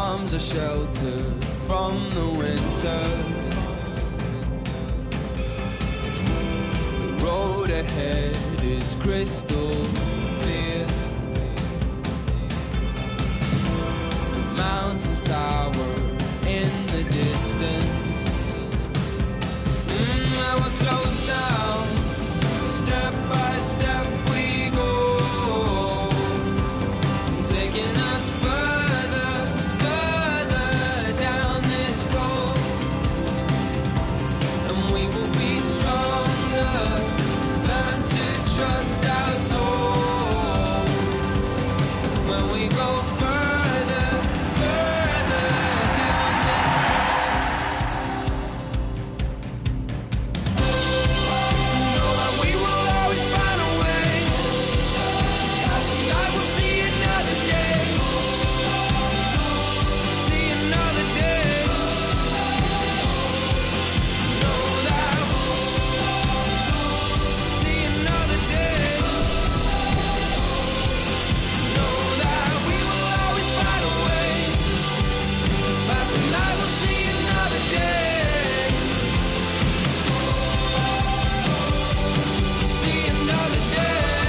arms are sheltered from the winter. The road ahead is crystal clear. The mountains tower in the distance. Now we're close now. Step by step we go, taking us further, further down this road. And we will be stronger, learn to trust our soul. When we go further, further down this road. Know that we will always find a way. I will see another day. See another day. Know that. See another day. Know that we will always find a way. Passing, I will see another day. See another day.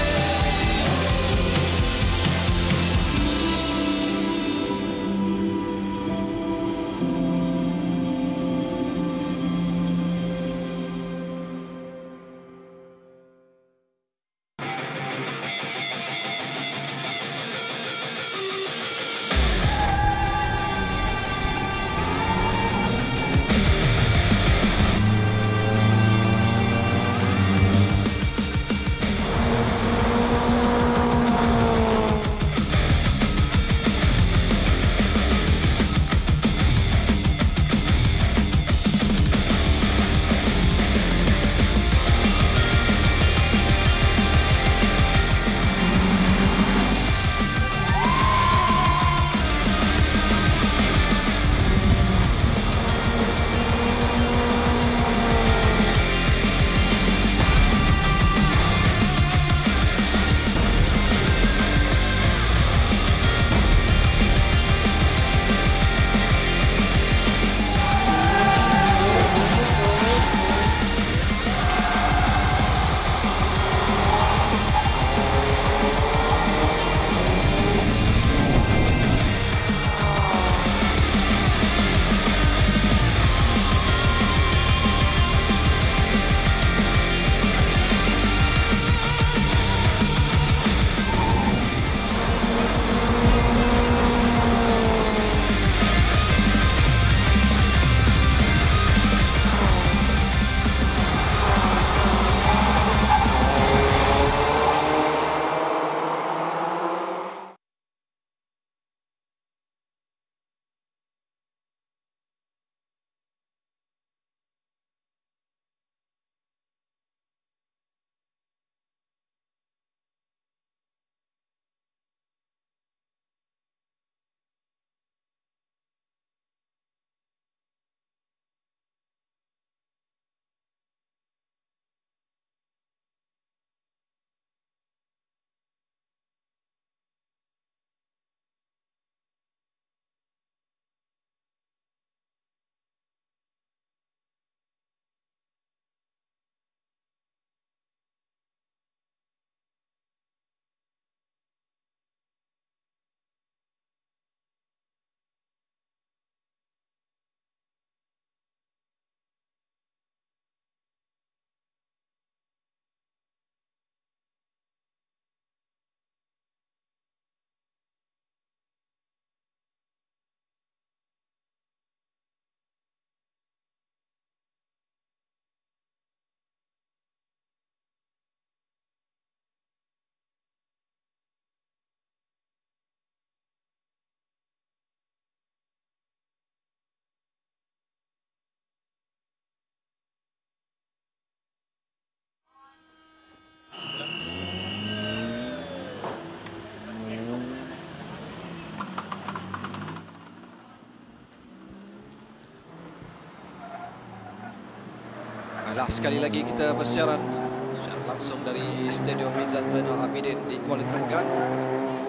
Baiklah, sekali lagi kita bersiaran langsung dari Stadium Mizan Zainal Abidin di Kuala Terengganu di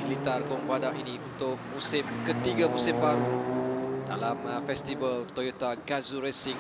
Blitar Gong Badak ini untuk musim ketiga musim baru dalam festival Toyota Gazoo Racing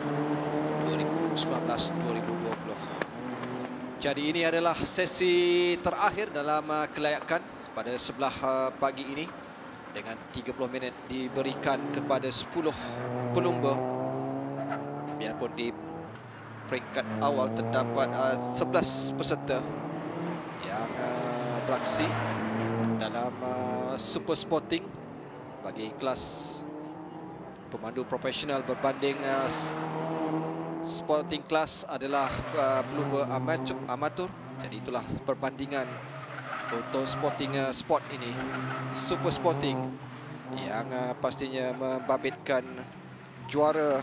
2019-2020. Jadi ini adalah sesi terakhir dalam kelayakan pada sebelah pagi ini, dengan 30 minit diberikan kepada 10 pelumba. Biarpun di peringkat awal terdapat 11 peserta yang beraksi dalam super sporting bagi kelas pemandu profesional berbanding sporting class adalah pelumba amatur. Jadi itulah perbandingan untuk sporting sport ini, super sporting, yang pastinya membabitkan juara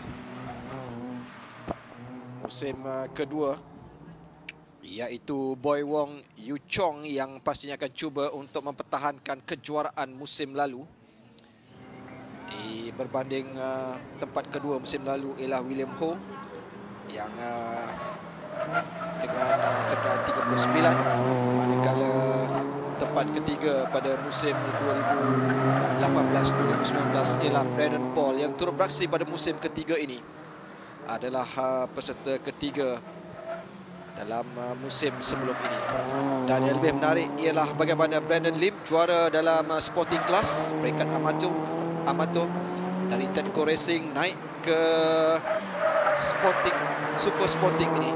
musim kedua, iaitu Boy Wong Yu Chong, yang pastinya akan cuba untuk mempertahankan kejuaraan musim lalu. Di berbanding tempat kedua musim lalu ialah William Ho yang dengan kedudukan 39, manakala tempat ketiga pada musim 2018-2019 ialah Brandon Paul yang turut beraksi pada musim ketiga ini, adalah peserta ketiga dalam musim sebelum ini. Dan yang lebih menarik ialah bagaimana Brandon Lim juara dalam sporting class peringkat amatur dari Tenco Racing naik ke sporting, super sporting ini,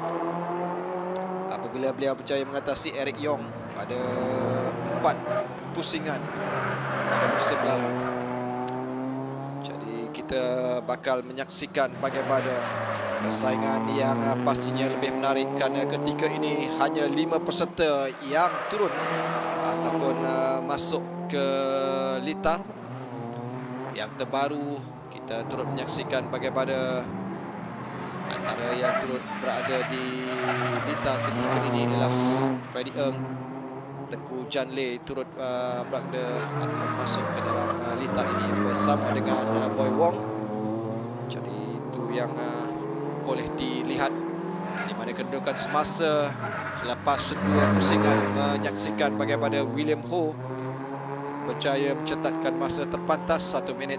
apabila beliau berjaya mengatasi Eric Yong pada 4 pusingan pada musim lalu. Jadi kita bakal menyaksikan bagaimana persaingan yang pastinya lebih menarik, kerana ketika ini hanya 5 peserta yang turun ataupun masuk ke litar. Yang terbaru, kita turut menyaksikan bagaimana antara yang turut berada di litar ketika ini ialah Freddie Ng, Tengku Janle turut berada ataupun masuk ke dalam litar ini bersama dengan Boy Wong. Jadi itu yang boleh dilihat, di mana kedudukan semasa selepas sedua pusingan menyaksikan bagaimana William Ho berjaya mencetakkan masa terpantas 1 minit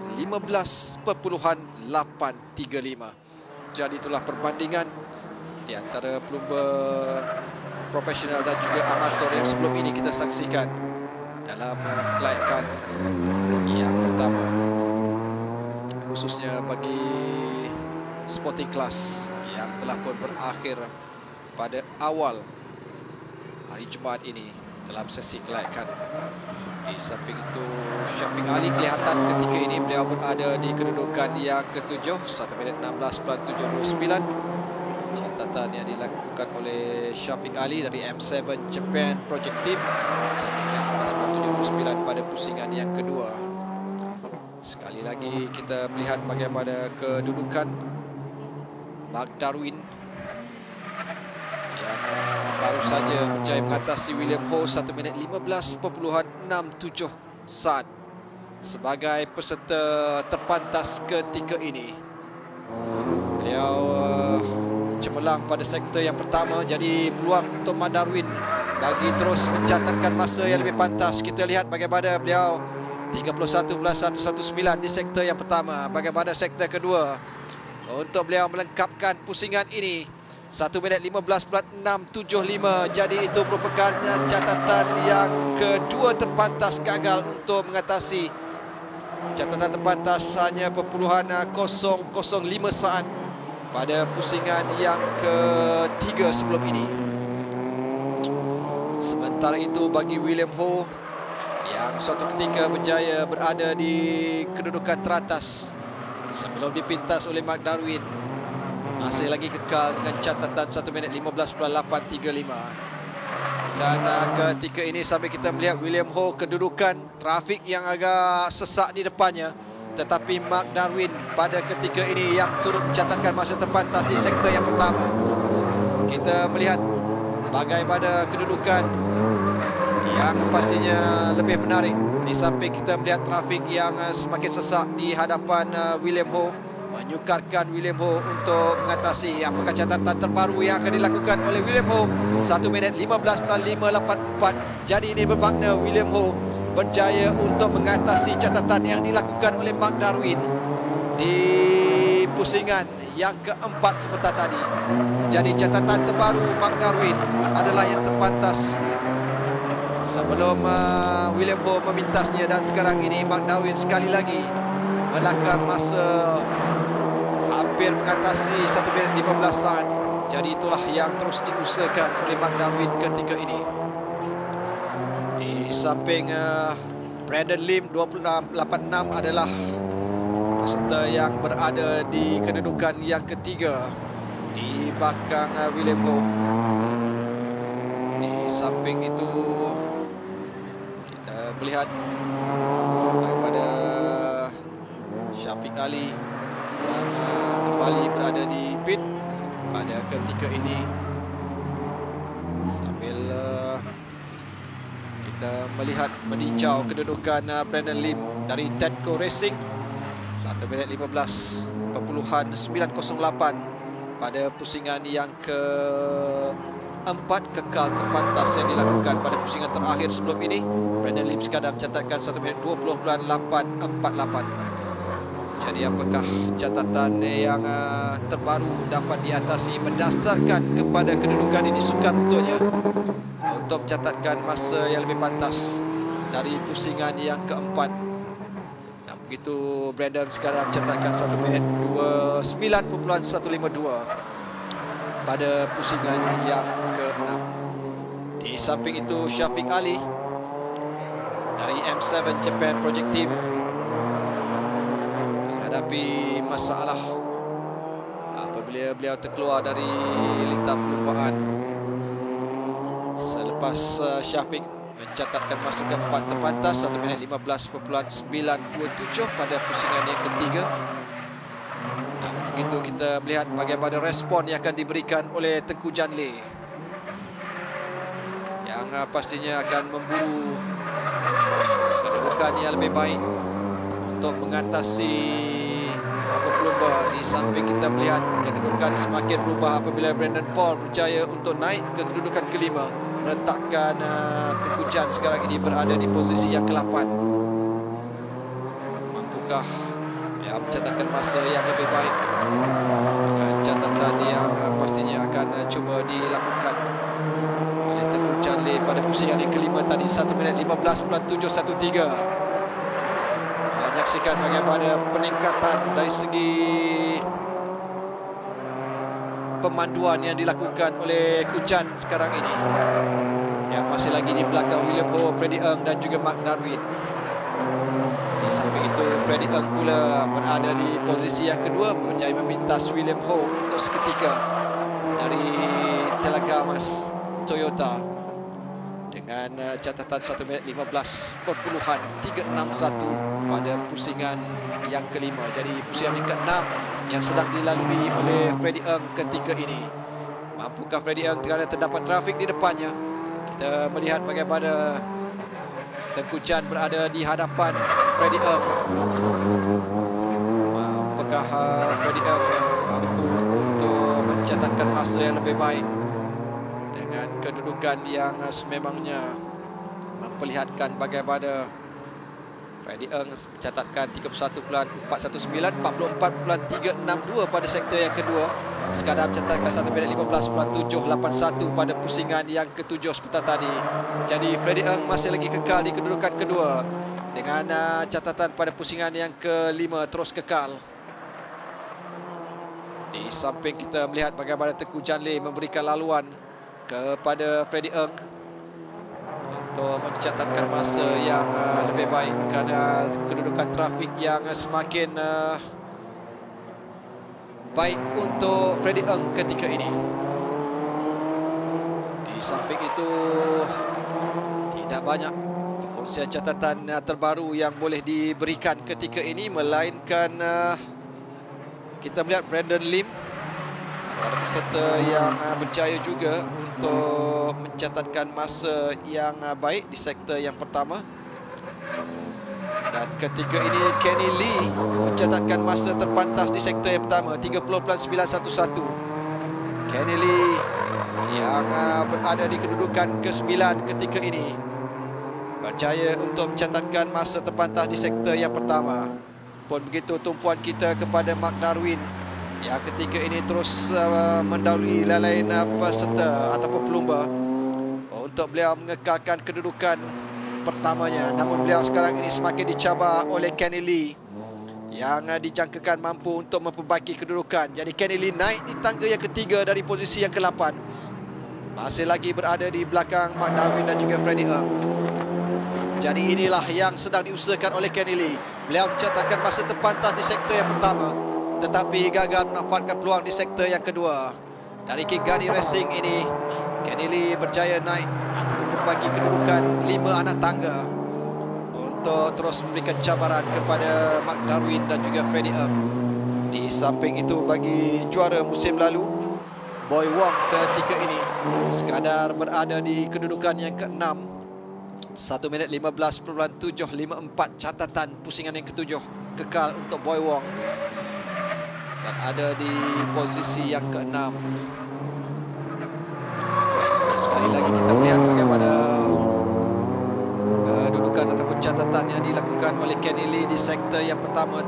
15.835. Jadi itulah perbandingan di antara pelumba profesional dan juga amatur yang sebelum ini kita saksikan dalam kelayakan yang pertama, khususnya bagi sporting class yang telah pun berakhir pada awal hari Jumaat ini dalam sesi kelayakan. Di samping itu, Syafiq Ali kelihatan ketika ini beliau berada di kedudukan yang ke-7, 1 minit 16.729. Catatan yang dilakukan oleh Syafiq Ali dari M7 Japan Project Team, 1 minit 16.729 pada pusingan yang kedua. Sekali lagi kita melihat bagaimana kedudukan Mark Darwin yang baru saja berjaya mengatasi William Ho 1 minit 15.67 saat sebagai peserta terpantas ketika ini. Beliau cemerlang pada sektor yang pertama, jadi peluang untuk Mark Darwin bagi terus mencatatkan masa yang lebih pantas. Kita lihat bagaimana beliau 31.119 di sektor yang pertama. Bagaimana sektor kedua untuk beliau melengkapkan pusingan ini 1 minit 15.675. Jadi itu merupakan catatan yang kedua terpantas gagal untuk mengatasi catatan terpantas hanya .005 saat pada pusingan yang ketiga sebelum ini. Sementara itu bagi William Ho yang suatu ketika berjaya berada di kedudukan teratas sebelum dipintas oleh Mark Darwin, masih lagi kekal dengan catatan 1 minit 15.835. Dan ketika ini sambil kita melihat William Ho, kedudukan trafik yang agak sesak di depannya, tetapi Mark Darwin pada ketika ini yang turut mencatatkan masa terpantas di sektor yang pertama. Kita melihat bagaimana kedudukan yang pastinya lebih menarik, di samping kita melihat trafik yang semakin sesak di hadapan William Ho. menyukarkan William Ho untuk mengatasi. Apakah catatan terbaru yang akan dilakukan oleh William Ho? 1 minit 15.584. Jadi ini bermakna William Ho berjaya untuk mengatasi catatan yang dilakukan oleh Mark Darwin di pusingan yang keempat sebentar tadi. Jadi catatan terbaru Mark Darwin adalah yang terpantas sebelum William Ho memintasnya, dan sekarang ini Mark Darwin sekali lagi melanggar masa, hampir mengatasi 1 minit 15 saat. Jadi itulah yang terus diusahakan oleh Mark Darwin ketika ini. Di samping Brandon Lim 86 adalah peserta yang berada di kedudukan yang ketiga di belakang William Ho. Di samping itu kita melihat daripada Syafiq Ali yang kembali berada di pit pada ketika ini, sambil kita melihat meninjau kedudukan Brandon Lim dari Tedco Racing 1 minit 15.908 pada pusingan yang keempat, kekal terpantas yang dilakukan pada pusingan terakhir sebelum ini. Brandon Lim sekadar mencatatkan 1 minit 20.848. Jadi apakah catatan yang terbaru dapat diatasi berdasarkan kepada kedudukan ini? Sukar untuknya untuk mencatatkan masa yang lebih pantas dari pusingan yang keempat. Dan begitu Brandon sekarang mencatatkan 1 minit 29.152 pada pusingan yang ke-6. Di samping itu Syafiq Ali dari M7 Japan Project Team menghadapi masalah apabila beliau terkeluar dari lintas perlumbaan selepas Syafiq mencatatkan masa keempat terpantas 1 minit 15.927 pada pusingan yang ketiga. Dan begitu kita melihat bagaimana respon yang akan diberikan oleh Tengku Janle yang pastinya akan memburu kedudukan yang lebih baik untuk mengatasi pelumba. Di samping kita melihat kedudukan semakin berubah apabila Brandon Paul berjaya untuk naik ke kedudukan kelima, meletakkan Tengku Jan sekarang ini berada di posisi yang ke-8. Mampukah dia mencatatkan masa yang lebih baik dengan catatan yang pastinya akan cuba dilakukan oleh Tengku Janle pada pusingan yang kelima tadi, 1 minit 15.713. Menyaksikan bagaimana peningkatan dari segi pemanduan yang dilakukan oleh Kujan sekarang ini, yang masih lagi di belakang William Ho, Freddie Ng dan juga Mark Darwin. Di samping itu Freddie Ng pula berada di posisi yang kedua, berjaya memintas William Ho untuk seketika dari Telagamas Toyota dengan catatan 1 minit 15.361 pada pusingan yang kelima. Jadi pusingan yang ke-6 yang sedang dilalui oleh Freddie Ng ketika ini. Mampukah Freddie Ng kerana terdapat trafik di depannya? Kita melihat bagaimana Tengku Jan berada di hadapan Freddie Ng. Mampukah Freddie Ng mampu untuk mencatatkan masa yang lebih baik dengan kedudukan yang sememangnya, memperlihatkan bagaimana Freddie Ng mencatatkan 31.419, 44.362 pada sektor yang kedua, sekadar mencatatkan 1 minit 15.781 pada pusingan yang ke-7 sebentar tadi. Jadi Freddie Ng masih lagi kekal di kedudukan kedua dengan catatan pada pusingan yang ke-5 terus kekal. Di samping kita melihat bagaimana Tengku Janle memberikan laluan kepada Freddie Ng untuk mencatatkan masa yang lebih baik kerana kedudukan trafik yang semakin baik untuk Freddie Ng ketika ini. Di samping itu tidak banyak perkongsian catatan terbaru yang boleh diberikan ketika ini, melainkan kita melihat Brandon Lim antara peserta yang berjaya juga untuk mencatatkan masa yang baik di sektor yang pertama, dan Dan ketika ini Kenny Lee mencatatkan masa terpantas di sektor yang pertama 30.911. Kenny Lee yang berada di kedudukan ke-9 ketika ini berjaya untuk mencatatkan masa terpantas di sektor yang pertama. Pun begitu tumpuan kita kepada Mark Darwin yang ketika ini terus mendahului lain peserta ataupun pelumba untuk beliau mengekalkan kedudukan pertamanya. Namun beliau sekarang ini semakin dicabar oleh Kenny Lee yang dijangkakan mampu untuk memperbaiki kedudukan. Jadi Kenny Lee naik di tangga yang ketiga dari posisi yang ke-8. Masih lagi berada di belakang Mark Darwin dan juga Freddie Ng. Jadi inilah yang sedang diusahakan oleh Kenny Lee. Beliau mencatatkan masa terpantas di sektor yang pertama, tetapi gagal memanfaatkan peluang di sektor yang kedua. Dari Kigani Racing ini, Kenny Lee berjaya naik ataupun berbagi kedudukan 5 anak tangga untuk terus memberikan cabaran kepada Mark Darwin dan juga Freddie Ng. Di samping itu bagi juara musim lalu, Boy Wong ketika ini sekadar berada di kedudukan yang ke-6, 1 minit 15.754 catatan pusingan yang ke-7 kekal untuk Boy Wong dan ada di posisi yang ke-6. Sekali lagi kita melihat bagaimana kedudukan ataupun catatan yang dilakukan oleh Kenny Lee di sektor yang pertama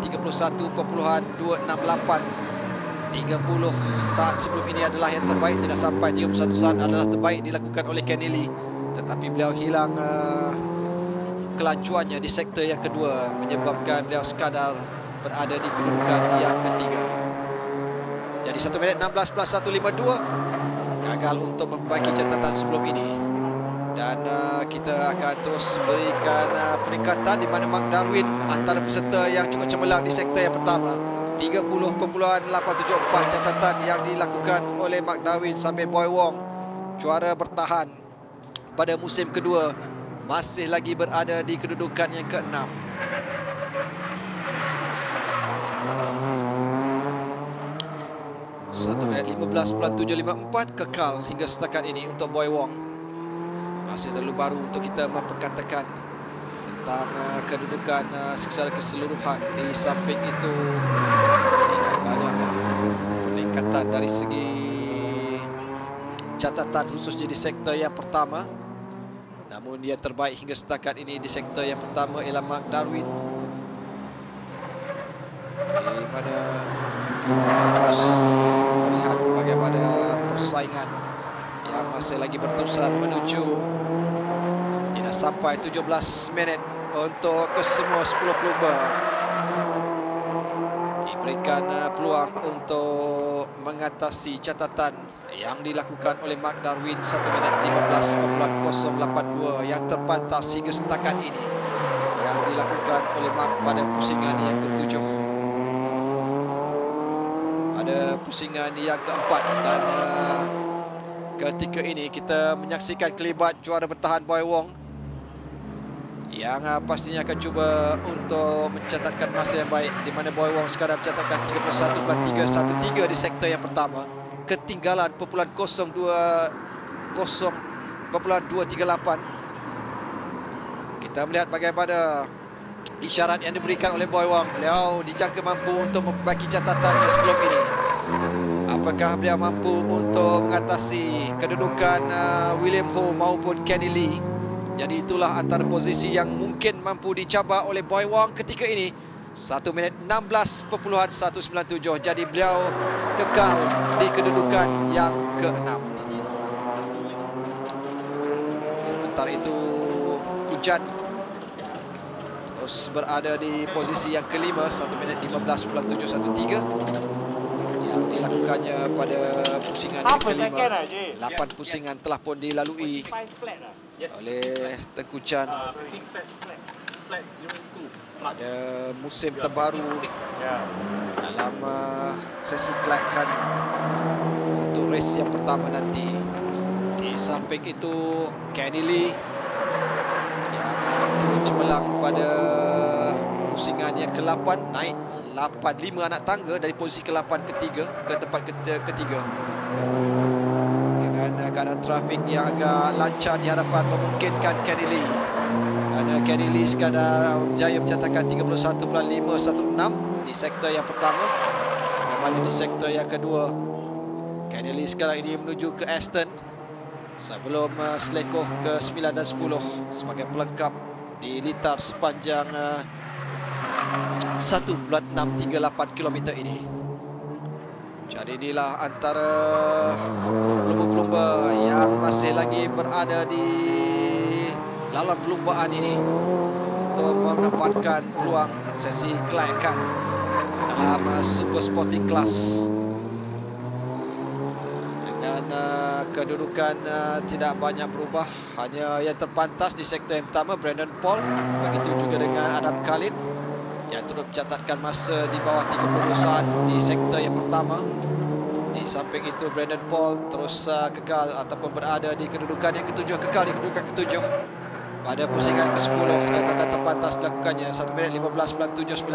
31.268. 30 saat sebelum ini adalah yang terbaik, tidak sampai 31 saat adalah terbaik dilakukan oleh Kenny Lee, tetapi beliau hilang kelajuannya di sektor yang kedua menyebabkan beliau sekadar berada di kedudukan yang ketiga. Jadi 1 minit 16.152 gagal untuk memperbaiki catatan sebelum ini. Dan kita akan terus berikan peningkatan di mana Mark Darwin antara peserta yang cukup cemerlang di sektor yang pertama. 30.874 catatan yang dilakukan oleh Mark Darwin sambil Boy Wong, juara bertahan pada musim kedua, masih lagi berada di kedudukan yang ke-6. Satu minit 15.754 kekal hingga setakat ini untuk Boy Wong. Masih terlalu baru untuk kita memperkatakan tentang kedudukan secara keseluruhan. Di samping itu tidak banyak peningkatan dari segi catatan khususnya di sektor yang pertama. Namun dia terbaik hingga setakat ini di sektor yang pertama ialah Mark Darwin, di mana terus melihat bagaimana persaingan yang masih lagi berterusan menuju tidak sampai 17 minit untuk kesemua 10 pelumba. Diberikan peluang untuk mengatasi catatan yang dilakukan oleh Mark Darwin 1 minit 15.082 yang terpantas hingga setakat ini yang dilakukan oleh Mark pada pusingan yang ke-7. Pada pusingan yang ke-4 dan ketika ini kita menyaksikan kelibat juara bertahan Boy Wong yang pastinya akan cuba untuk mencatatkan masa yang baik, di mana Boy Wong sekarang mencatatkan 31.313 di sektor yang pertama, ketinggalan 0.238. Kita melihat bagaimana isyarat yang diberikan oleh Boy Wong. Beliau dijangka mampu untuk memperbaiki catatannya sebelum ini. Apakah beliau mampu untuk mengatasi kedudukan William Ho maupun Kenny Lee? Jadi itulah antara posisi yang mungkin mampu dicabar oleh Boy Wong ketika ini. 1 minit 16.197. Jadi beliau kekal di kedudukan yang ke-6. Sementara itu Kujan terus berada di posisi yang ke-5, 1 minit 15.713 yang dilakukannya pada pusingan yang ke-5. 8 pusingan telah pun dilalui oleh Tengku Chan pada musim terbaru dalam sesi kelayakan untuk race yang pertama nanti. Di samping itu Kenny Lee yang turut cemerlang pada pusingan yang ke-8, naik 5 anak tangga dari posisi ke-8 ketiga ke tempat ketiga. Dengan keadaan trafik yang agak lancar di hadapan memungkinkan Kenny Lee Kerana Kenny Lee sekadar berjaya mencatatkan 31.516 di sektor yang pertama. Kembali di sektor yang kedua, Kenny Lee sekarang ini menuju ke Aston sebelum selekoh ke 9 dan 10 sebagai pelengkap di litar sepanjang 1.638 km ini. Jadi inilah antara pelumba-pelumba yang masih lagi berada di dalam perlumbaan ini untuk memanfaatkan peluang sesi kelayakan dalam Super Sporting Class. Dengan kedudukan tidak banyak berubah, hanya yang terpantas di sektor yang pertama Brandon Paul, begitu juga dengan Adam Khalid yang turut mencatatkan masa di bawah 30 saat di sektor yang pertama. Di samping itu Brandon Paul terus kekal ataupun berada di kedudukan yang ketujuh, kekal di kedudukan ketujuh pada pusingan ke-10. Catatan terpantas dilakukannya 1 minit 15.796.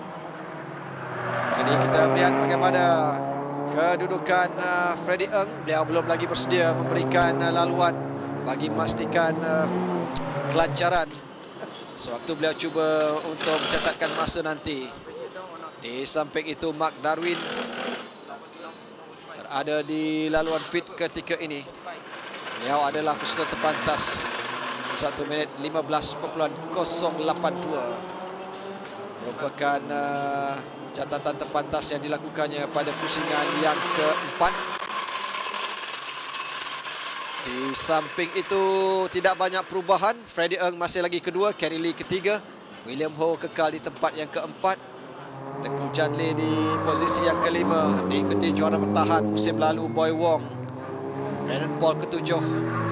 Jadi kita melihat bagaimana kedudukan Freddie Ng. Beliau belum lagi bersedia memberikan laluan bagi memastikan kelancaran sewaktu beliau cuba untuk mencatatkan masa nanti. Di samping itu Mark Darwin berada di laluan pit ketika ini. Beliau adalah peserta terpantas 1 minit 15.082. Merupakan catatan terpantas yang dilakukannya pada pusingan yang keempat. Di samping itu tidak banyak perubahan. Freddie Ng masih lagi kedua, Kenny Lee ketiga, William Ho kekal di tempat yang keempat, Tengku Chan Lee di posisi yang kelima, diikuti juara bertahan musim lalu Boy Wong, Brandon Paul ketujuh.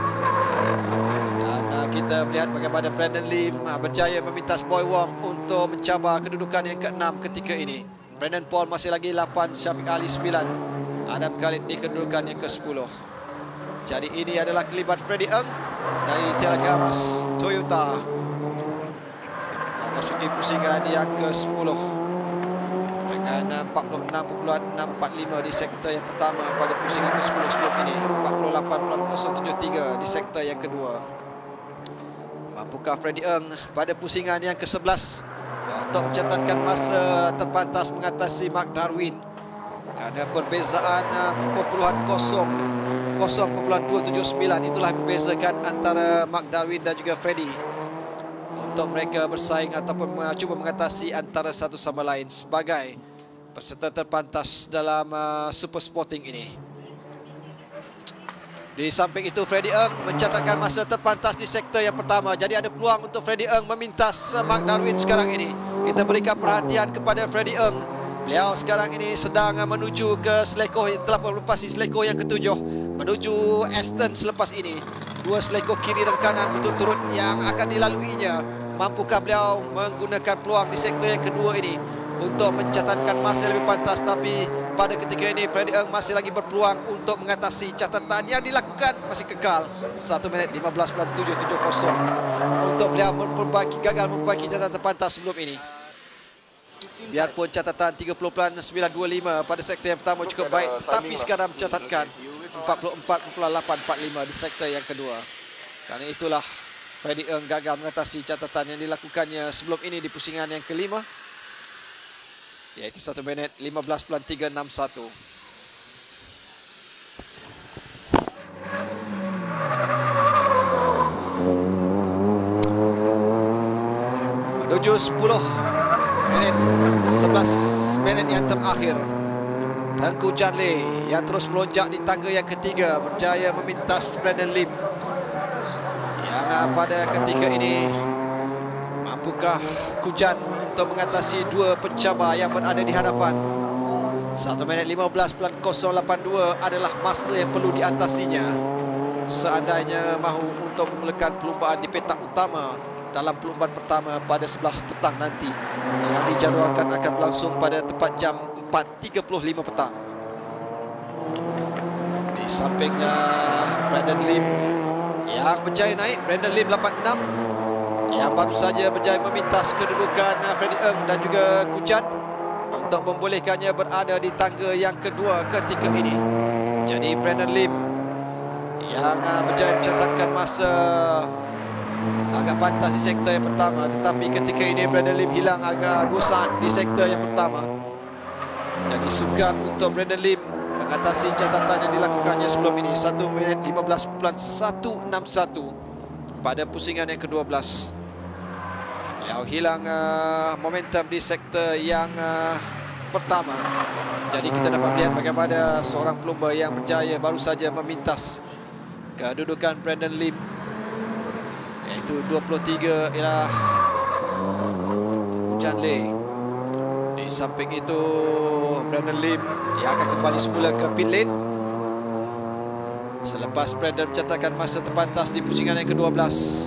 Dan kita melihat bagaimana Brandon Lee berjaya memintas Boy Wong untuk mencabar kedudukan yang ke-6 ketika ini. Brandon Paul masih lagi 8, Syafiq Ali 9, Adam Khalid di kedudukan yang ke-10. Jadi ini adalah kelibat Freddie Ng dari Telegamas Toyota memasuki pusingan yang ke-10 dengan 46.645 di sektor yang pertama pada pusingan ke-10 sebelum ini, 48.073 di sektor yang kedua. Mampukah Freddie Ng pada pusingan yang ke-11 untuk mencatatkan masa terpantas mengatasi Mark Darwin? Kerana perbezaan 0.279 itulah membezakan antara Mark Darwin dan juga Freddie untuk mereka bersaing ataupun cuba mengatasi antara satu sama lain sebagai peserta terpantas dalam Super Sporting ini. Di samping itu Freddie Ng mencatatkan masa terpantas di sektor yang pertama. Jadi ada peluang untuk Freddie Ng memintas Mark Darwin sekarang ini. Kita berikan perhatian kepada Freddie Ng. Beliau sekarang ini sedang menuju ke selekoh, telah melepasi selekoh yang ketujuh, menuju Aston selepas ini. Dua selekoh kiri dan kanan berturut-turut yang akan dilaluinya. Mampukah beliau menggunakan peluang di sektor yang kedua ini untuk mencatatkan masa lebih pantas? Tapi pada ketika ini Freddie Ng masih lagi berpeluang untuk mengatasi catatan yang dilakukan, masih kekal 1 minit 15.770 untuk beliau gagal memperbaiki catatan terpantas sebelum ini. Biarpun catatan 30.925 pada sektor yang pertama cukup baik, tapi sekarang mencatatkan 44.845 di sektor yang kedua. Kerana itulah Freddie Ng gagal mengatasi catatan yang dilakukannya sebelum ini di pusingan yang kelima, iaitu 1 minit 15.361. Menuju 10 minit, 11 minit yang terakhir, Tengku Chan Lee yang terus melonjak di tangga yang ketiga berjaya memintas Brandon Lim yang pada ketika ini mampukah Kujan untuk mengatasi dua pencabar yang berada di hadapan. 1 minit 15.082 adalah masa yang perlu diatasinya seandainya mahu untuk memulakan perlumbaan di petak utama dalam perlumbaan pertama pada sebelah petang nanti yang dijadualkan akan berlangsung pada tepat jam 4.35 petang. Di sampingnya Brandon Lim yang berjaya naik, Brandon Lim 86 yang baru saja berjaya memintas kedudukan Freddie Ng dan juga Kujan untuk membolehkannya berada di tangga yang kedua ketika ini. Jadi Brandon Lim yang berjaya mencatatkan masa agak pantas di sektor yang pertama, tetapi ketika ini Brandon Lim hilang agak 2 saat di sektor yang pertama. Jadi sukar untuk Brandon Lim mengatasi catatan yang dilakukannya sebelum ini. 1 minit 15.161 pada pusingan yang ke-12. Beliau hilang momentum di sektor yang pertama. Jadi kita dapat melihat bagaimana seorang pelumba yang berjaya baru saja memintas kedudukan Brandon Lim, iaitu 23 ialah Hujan Le. Di samping itu Brandon Lim yang akan kembali semula ke pit lane selepas Brandon mencatatkan masa terpantas di pusingan yang ke-12.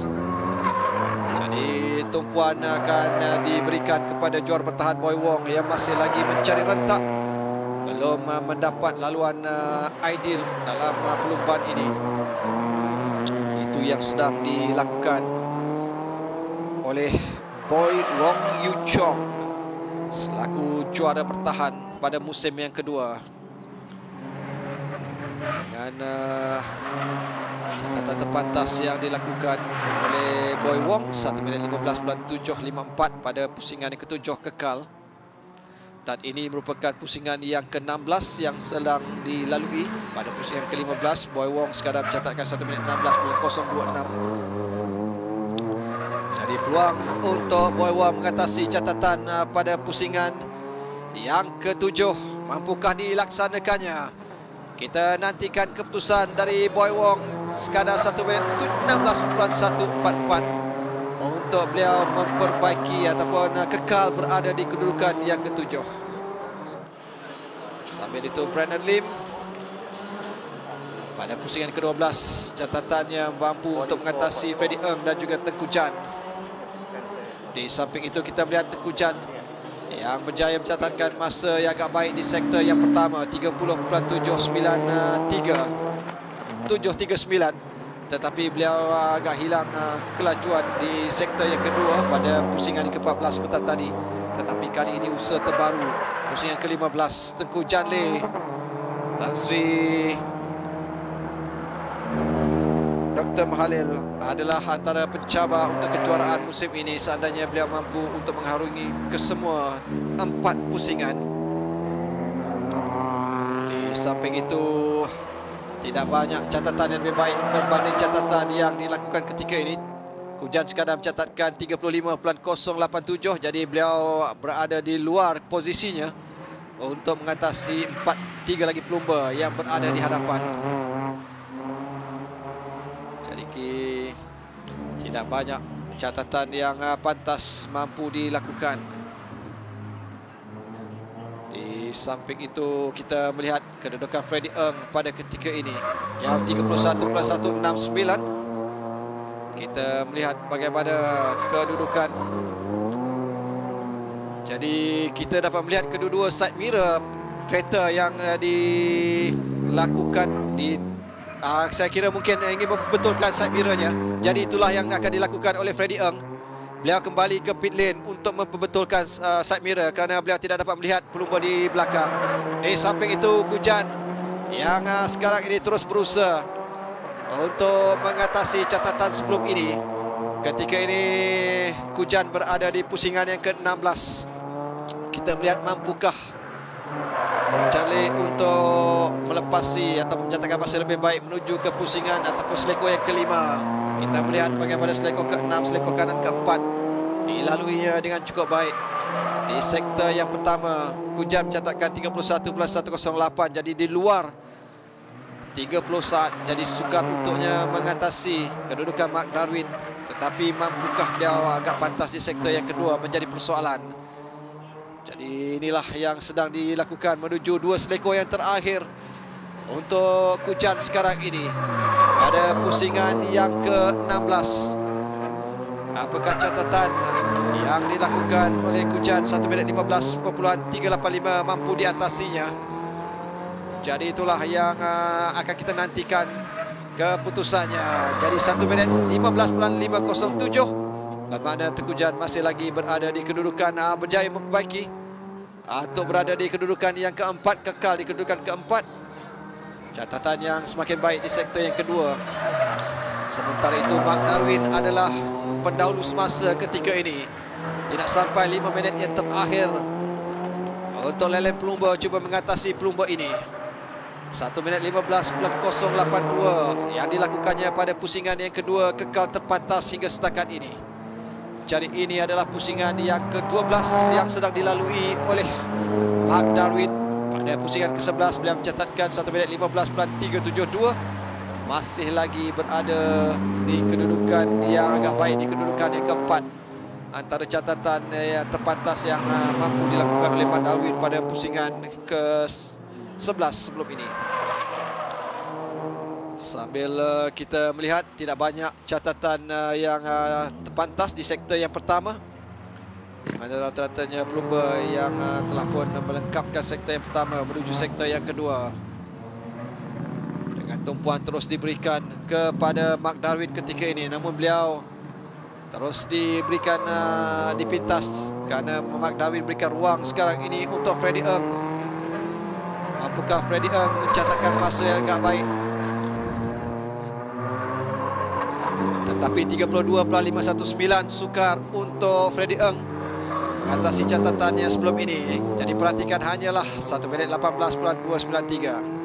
Jadi tumpuan akan diberikan kepada juara bertahan Boy Wong yang masih lagi mencari rentak, belum mendapat laluan ideal dalam perlumbaan ini. Itu yang sedang dilakukan oleh Boy Wong Yu Chong selaku juara bertahan pada musim yang kedua. Dengan catatan terpantas yang dilakukan oleh Boy Wong 1 minit 15.754 pada pusingan yang ke-7 kekal. Dan ini merupakan pusingan yang ke-16 yang sedang dilalui. Pada pusingan ke-15 Boy Wong sekadar mencatatkan 1 minit 16.026. Jadi peluang untuk Boy Wong mengatasi catatan pada pusingan yang ke-7. Mampukah dilaksanakannya? Kita nantikan keputusan dari Boy Wong sekadar 1 minit 16.144 untuk beliau memperbaiki ataupun kekal berada di kedudukan yang ke-7. Sambil itu Brandon Lim pada pusingan ke-12 catatannya mampu untuk mengatasi Freddie Ng dan juga Tengku Jan. Di samping itu kita melihat Tengku Jan yang berjaya mencatatkan masa yang agak baik di sektor yang pertama 30.739, tetapi beliau agak hilang kelajuan di sektor yang kedua pada pusingan ke-14 petang tadi. Tetapi kali ini usaha terbaru, pusingan ke-15 Tengku Jan Le, Tan Sri Dr. Mahalil adalah antara pencabar untuk kejuaraan musim ini seandainya beliau mampu untuk mengharungi kesemua 4 pusingan. Di samping itu tidak banyak catatan yang lebih baik berbanding catatan yang dilakukan ketika ini. Kujan sekadar mencatatkan 35.087, jadi beliau berada di luar posisinya untuk mengatasi 3 lagi pelumba yang berada di hadapan. Tidak banyak catatan yang pantas mampu dilakukan. Di samping itu kita melihat kedudukan Freddie Ng pada ketika ini yang 31.169. Kita melihat bagaimana kedudukan. Jadi kita dapat melihat kedua-dua side mirror kereta yang dilakukan di saya kira mungkin ingin membetulkan side mirrornya. Jadi itulah yang akan dilakukan oleh Freddie Ng. Beliau kembali ke pit lane untuk memperbetulkan side mirror kerana beliau tidak dapat melihat pelumba di belakang. Di samping itu Kujan yang sekarang ini terus berusaha untuk mengatasi catatan sebelum ini. Ketika ini Kujan berada di pusingan yang ke-16. Kita melihat mampukah Charlie untuk melepasi atau mencatatkan masa lebih baik menuju ke pusingan ataupun selekor yang ke-5. Kita melihat bagaimana selekor ke-6, selekor kanan ke-4 dilaluinya dengan cukup baik. Di sektor yang pertama Kujan mencatatkan 31.108, jadi di luar 30 saat. Jadi sukar untuknya mengatasi kedudukan Mark Darwin. Tetapi mampukah beliau agak pantas di sektor yang kedua menjadi persoalan. Jadi inilah yang sedang dilakukan menuju 2 selekor yang terakhir untuk Kujan sekarang ini pada pusingan yang ke-16. Apakah catatan yang dilakukan oleh Kujan 1 minit 15.385 mampu diatasinya? Jadi itulah yang akan kita nantikan keputusannya. Jadi 1 minit 15.507. Bermakna Tengku Jan masih lagi berada di kedudukan berjaya memperbaiki untuk berada di kedudukan yang keempat, kekal di kedudukan keempat. Catatan yang semakin baik di sektor yang kedua. Sementara itu Mark Darwin adalah pendahulu semasa ketika ini. Tidak sampai 5 minit yang terakhir untuk Leleng Pelumba cuba mengatasi Pelumba ini. 1 minit 15.082 yang dilakukannya pada pusingan yang kedua kekal terpantas hingga setakat ini. Jadi ini adalah pusingan yang ke-12 yang sedang dilalui oleh Mark Darwin. Pada pusingan ke-11 beliau mencatatkan 1 minit 15.372. Masih lagi berada di kedudukan yang agak baik, di kedudukan yang keempat antara catatan yang terpantas yang mampu dilakukan oleh Mark Darwin pada pusingan ke-11 sebelum ini. Sambil kita melihat tidak banyak catatan yang terpantas di sektor yang pertama, di mana rata-ratanya Pelumba yang telah pun melengkapkan sektor yang pertama menuju sektor yang kedua. Dengan tumpuan terus diberikan kepada Mark Darwin ketika ini, namun beliau terus diberikan dipintas kerana Mark Darwin berikan ruang sekarang ini untuk Freddie Ng. Mampukah Freddie Ng mencatatkan masa yang agak baik? Tetapi 32.519 sukar untuk Freddie Ng mengatasi catatannya sebelum ini. Jadi perhatikan hanyalah 1 minit 18.293.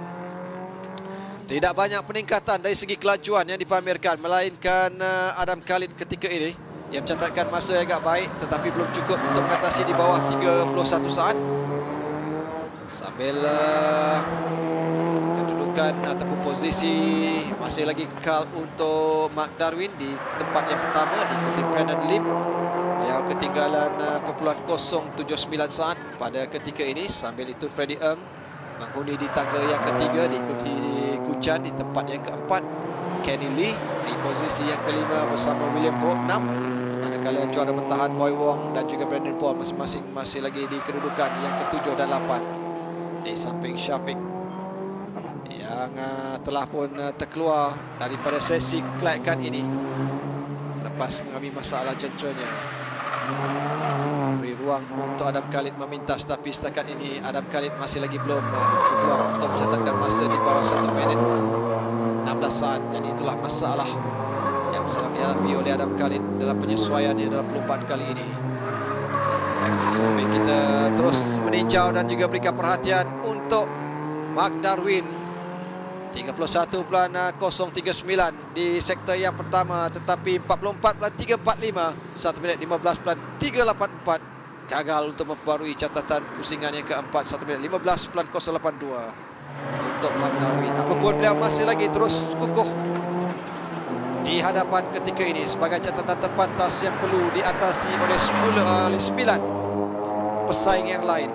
Tidak banyak peningkatan dari segi kelajuan yang dipamerkan, melainkan Adam Khalid ketika ini yang mencatatkan masa yang agak baik tetapi belum cukup untuk mengatasi di bawah 31 saat. Sambil kedudukan ataupun posisi masih lagi kekal untuk Mark Darwin di tempat yang pertama, diikuti Brandon Lim. Beliau ketinggalan 0.079 saat pada ketika ini. Sambil itu Freddie Ng menghuni di tangga yang ketiga, diikuti Kuchan di tempat yang keempat, Kenny Lee di posisi yang kelima bersama William Ho 6, manakala juara bertahan Boy Wong dan juga Brandon Paul masing-masing masih lagi di kedudukan yang ke-7 dan 8 di samping Syafiq yang telah pun terkeluar daripada sesi kelayakan ini selepas mengalami masalah jenteranya. Beri ruang untuk Adam Khalid memintas, tapi setakat ini Adam Khalid masih lagi belum berpeluang untuk mencatatkan masa di bawah 1 minit 16 saat. Jadi itulah masalah yang sedang dihadapi oleh Adam Khalid dalam penyesuaiannya dalam perlombaan kali ini. Sampai kita terus meninjau dan juga berikan perhatian untuk Mark Darwin 31.039 di sektor yang pertama, tetapi 44.345, 1 minit 15.384 gagal untuk memperbarui catatan pusingan yang keempat, 1 minit 15.082 untuk Mark Darwin. Apapun beliau masih lagi terus kukuh di hadapan ketika ini sebagai catatan terpantas yang perlu diatasi oleh 9 pesaing yang lain.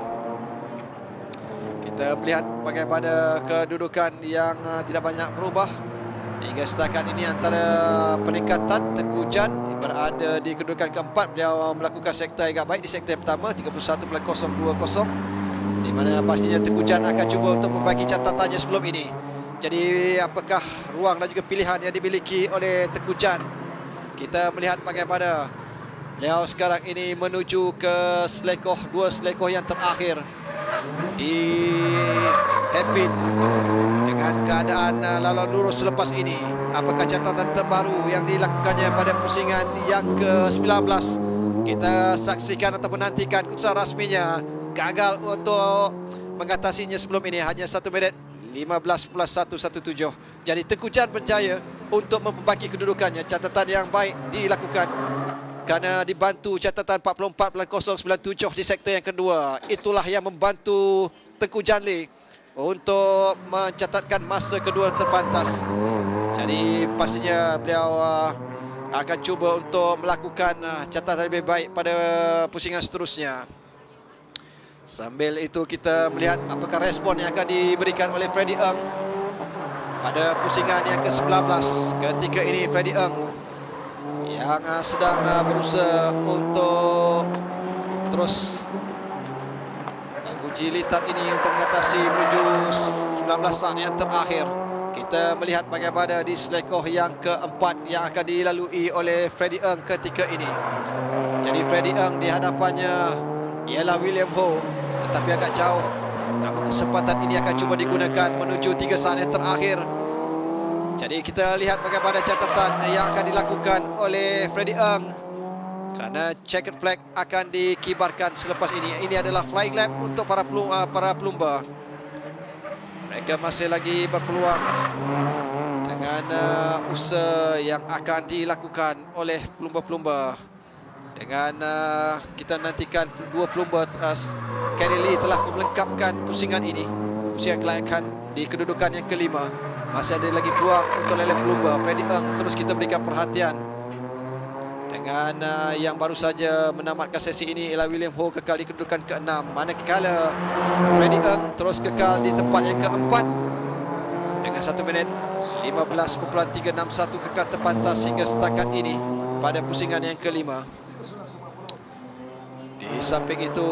Kita melihat bagaimana kedudukan yang tidak banyak berubah hingga setakat ini antara peningkatan. Tengku Jan berada di kedudukan keempat, beliau melakukan sektor yang agak baik di sektor yang pertama 31.020, di mana pastinya Tengku Jan akan cuba untuk memperbaiki catatannya sebelum ini. Jadi apakah ruang dan juga pilihan yang dimiliki oleh Tengku Jan? Kita melihat bagaimana beliau sekarang ini menuju ke selekoh, 2 selekoh yang terakhir di Abidin dengan keadaan laluan lurus selepas ini. Apakah catatan terbaru yang dilakukannya pada pusingan yang ke-19? Kita saksikan atau menantikan keputusan rasminya. Gagal untuk mengatasinya sebelum ini, hanya 1 minit 15.117. Jadi Tengku Jan berjaya untuk memperbaiki kedudukannya. Catatan yang baik dilakukan kerana dibantu catatan 44.097 di sektor yang kedua. Itulah yang membantu Tengku Janli untuk mencatatkan masa kedua terpantas. Jadi pastinya beliau akan cuba untuk melakukan catatan lebih baik pada pusingan seterusnya. Sambil itu kita melihat apakah respon yang akan diberikan oleh Freddie Ng pada pusingan yang ke-19. Ketika ini Freddie Ng yang sedang berusaha untuk terus menguji litat ini untuk mengatasi menuju 19 saat yang terakhir. Kita melihat bagaimana di selekoh yang keempat yang akan dilalui oleh Freddie Ng ketika ini. Jadi Freddie Ng di hadapannya ialah William Ho, tetapi agak jauh. Namun kesempatan ini akan cuba digunakan menuju 3 saat yang terakhir Jadi kita lihat bagaimana catatan yang akan dilakukan oleh Freddy Eng, kerana checkered flag akan dikibarkan selepas ini. Ini adalah flying lap untuk para pelumba. Mereka masih lagi berpeluang dengan usaha yang akan dilakukan oleh pelumba-pelumba. Dengan kita nantikan dua pelumba, Kenny Lee telah melengkapkan pusingan ini, pusingan kelayakan di kedudukan yang kelima. Masih ada lagi peluang untuk leleh pelumba. Freddy Eng terus kita berikan perhatian. Dengan yang baru saja menamatkan sesi ini ialah William Ho, kekal di kedudukan ke-6. Manakala Freddy Eng terus kekal di tempat yang ke-4 dengan 1 minit 15.361 kekal terpantas hingga setakat ini pada pusingan yang kelima. Di samping itu,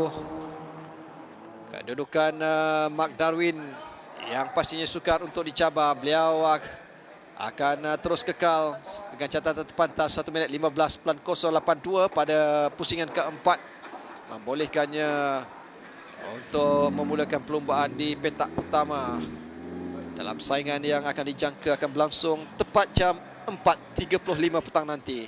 kedudukan Mark Darwin yang pastinya sukar untuk dicabar. Beliau akan terus kekal dengan catatan terpantas 1 minit 15.082 pada pusingan keempat, membolehkannya untuk memulakan perlumbaan di petak utama dalam saingan yang akan dijangka akan berlangsung tepat jam 4.35 petang nanti.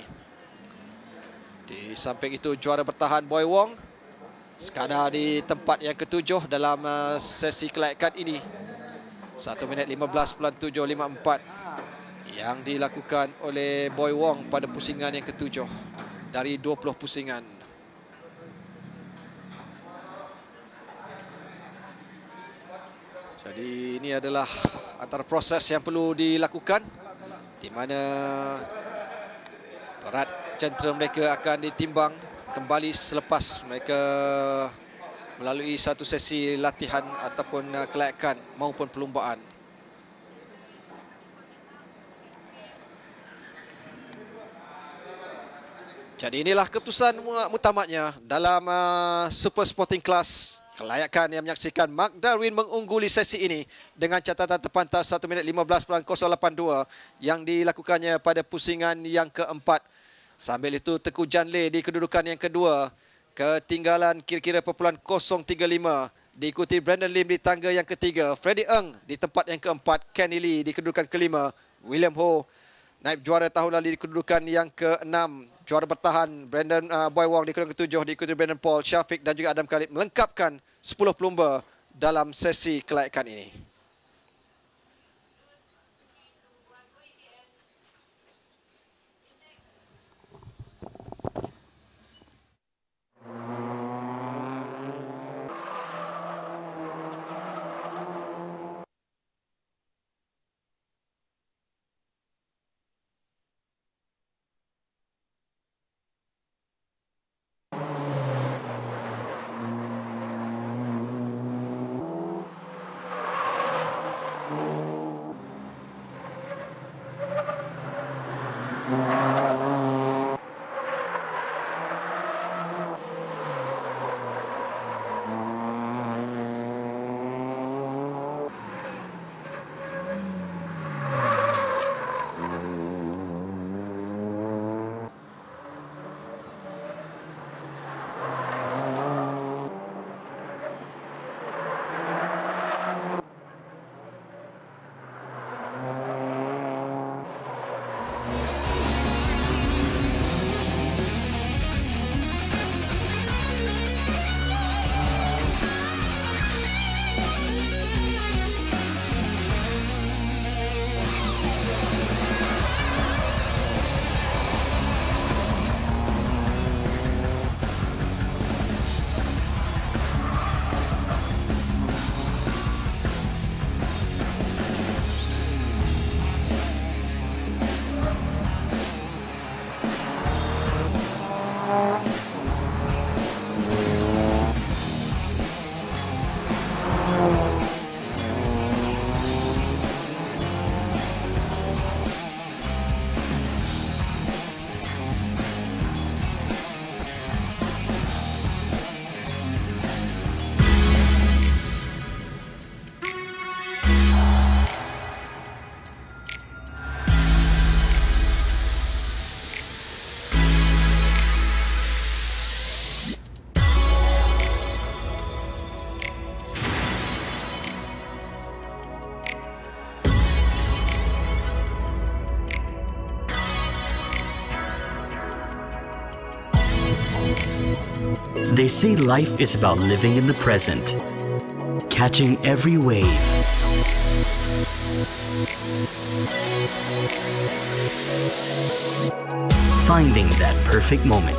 Di samping itu, juara bertahan Boy Wong sekadar di tempat yang ketujuh dalam sesi kelayakan ini. 1 minit 15.754 yang dilakukan oleh Boy Wong pada pusingan yang ketujuh dari 20 pusingan. Jadi ini adalah antara proses yang perlu dilakukan, di mana berat cantera mereka akan ditimbang kembali selepas mereka melalui satu sesi latihan ataupun kelayakan maupun perlumbaan. Jadi inilah keputusan mutamatnya dalam Super Sporting Class. Kelayakan yang menyaksikan Mark Darwin mengungguli sesi ini dengan catatan terpantas 1 minit 15.082 yang dilakukannya pada pusingan yang keempat. Sambil itu, Tengku Janle di kedudukan yang kedua, ketinggalan kira-kira perpuluhan 035. Diikuti Brandon Lim di tangga yang ketiga, Freddy Eng di tempat yang keempat, Kenny Lee di kedudukan kelima, William Ho naib juara tahun lalu di kedudukan yang ke-6. Juara bertahan Brandon Boy Wong di kedudukan ke-7, diikuti Brandon Paul, Syafiq dan juga Adam Khalid melengkapkan 10 pelumba dalam sesi kelayakan ini. say life is about living in the present, catching every wave, finding that perfect moment.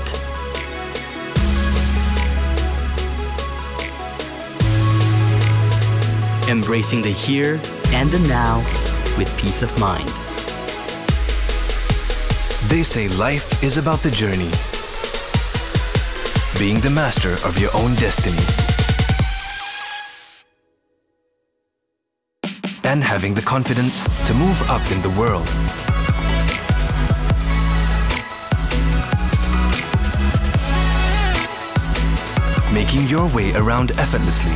Embracing the here and the now with peace of mind. They say life is about the journey, being the master of your own destiny, and having the confidence to move up in the world. Making your way around effortlessly.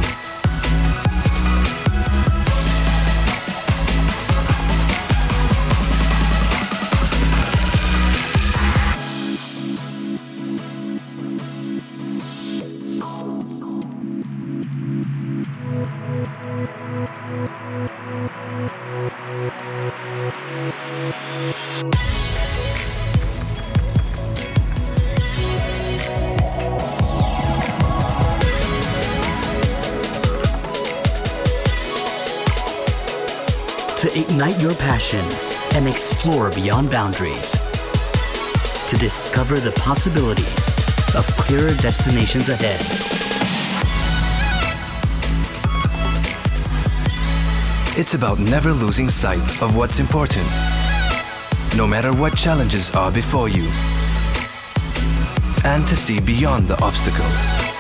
To ignite your passion and explore beyond boundaries. To discover the possibilities of clearer destinations ahead. It's about never losing sight of what's important, no matter what challenges are before you, and to see beyond the obstacles.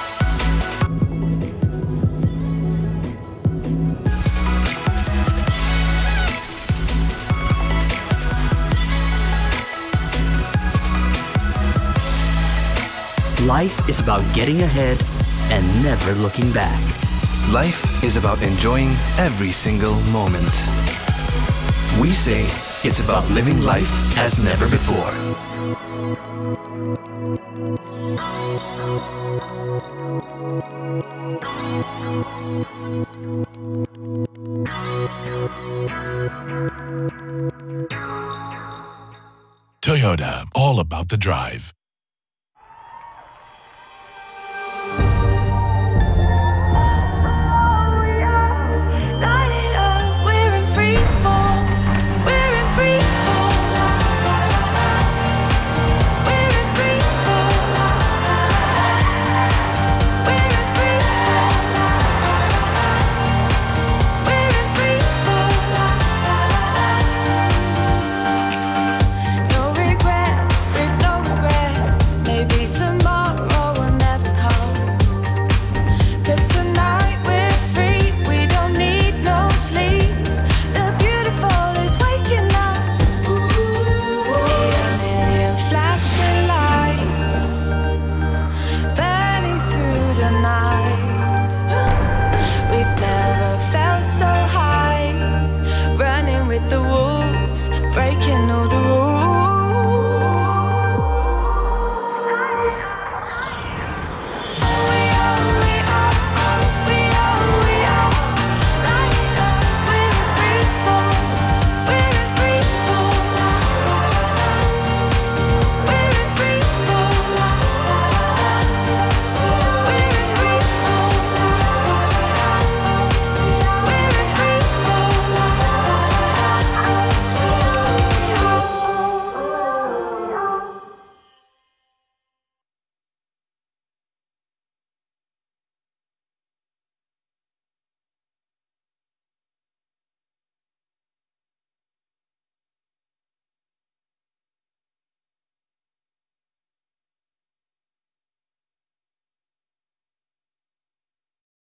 Life is about getting ahead and never looking back. Life is about enjoying every single moment. We say it's about living life as never before. Toyota, all about the drive.